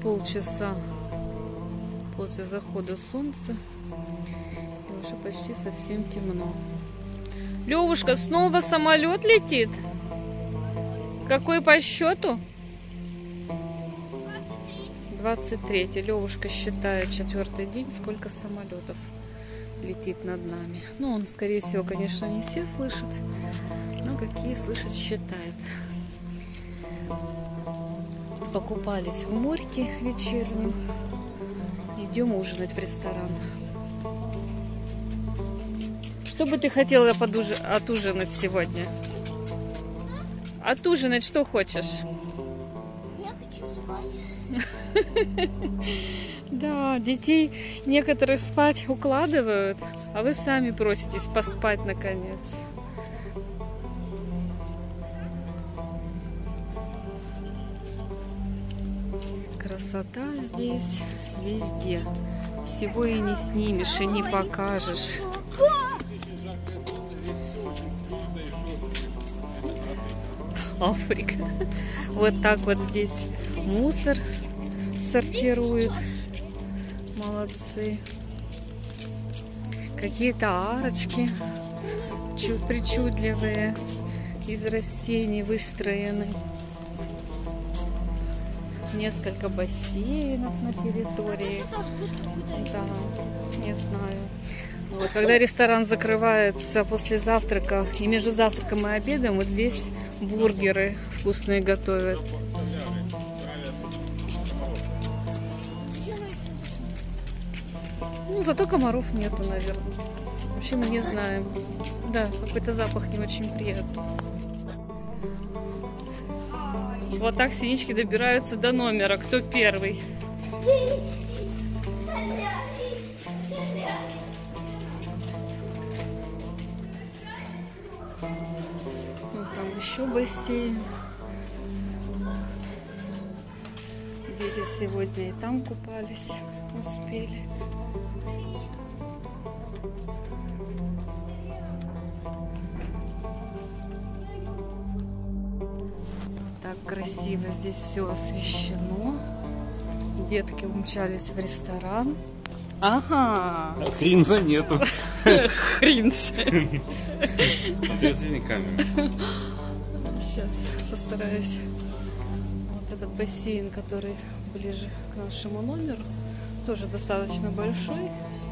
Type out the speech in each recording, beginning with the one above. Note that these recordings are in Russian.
полчаса после захода солнца. И уже почти совсем темно. Левушка, снова самолет летит? Какой по счету? 23. Левушка считает 4-й день, сколько самолетов летит над нами. Ну, он, скорее всего, конечно, не все слышит, но какие слышит, считает. Покупались в морьке вечернем. Идем ужинать в ресторан. Что бы ты хотела отужинать сегодня? Отужинать что хочешь? Я хочу спать. Да, детей некоторых спать укладывают, а вы сами проситесь поспать наконец. Красота здесь везде. Всего и не снимешь, и не покажешь. Африка. Вот так вот здесь мусор сортируют. Молодцы. Какие-то арочки причудливые из растений выстроены. Несколько бассейнов на территории. Да, не знаю. Вот, когда ресторан закрывается после завтрака, и между завтраком и обедом, вот здесь бургеры вкусные готовят. Ну, зато комаров нету, наверное. Вообще мы не знаем. Да, какой-то запах не очень приятный. Вот так синички добираются до номера. Кто первый? Вот там еще бассейн. Дети сегодня и там купались. Успели. Так красиво здесь все освещено. Детки умчались в ресторан. Ага. Хринза нету. Хринза. Отвезли камеру. Сейчас постараюсь. Вот этот бассейн, который ближе к нашему номеру, тоже достаточно большой.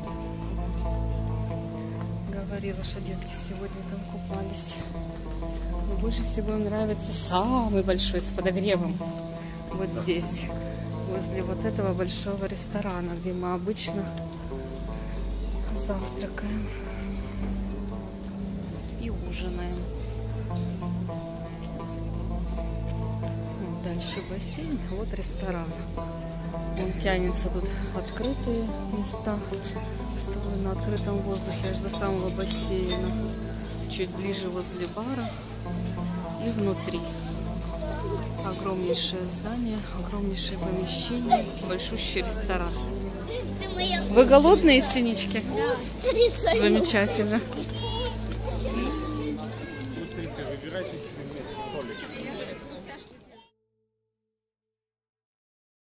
Говорила, что детки сегодня там купались. Но больше всего им нравится самый большой с подогревом. Вот здесь, возле вот этого большого ресторана, где мы обычно завтракаем и ужинаем. Вот дальше бассейн, вот ресторан. Он тянется, тут открытые места, столы на открытом воздухе аж до самого бассейна, чуть ближе возле бара и внутри. Огромнейшее здание, огромнейшее помещение, большущий ресторан. Вы голодные, синички? Да. Замечательно.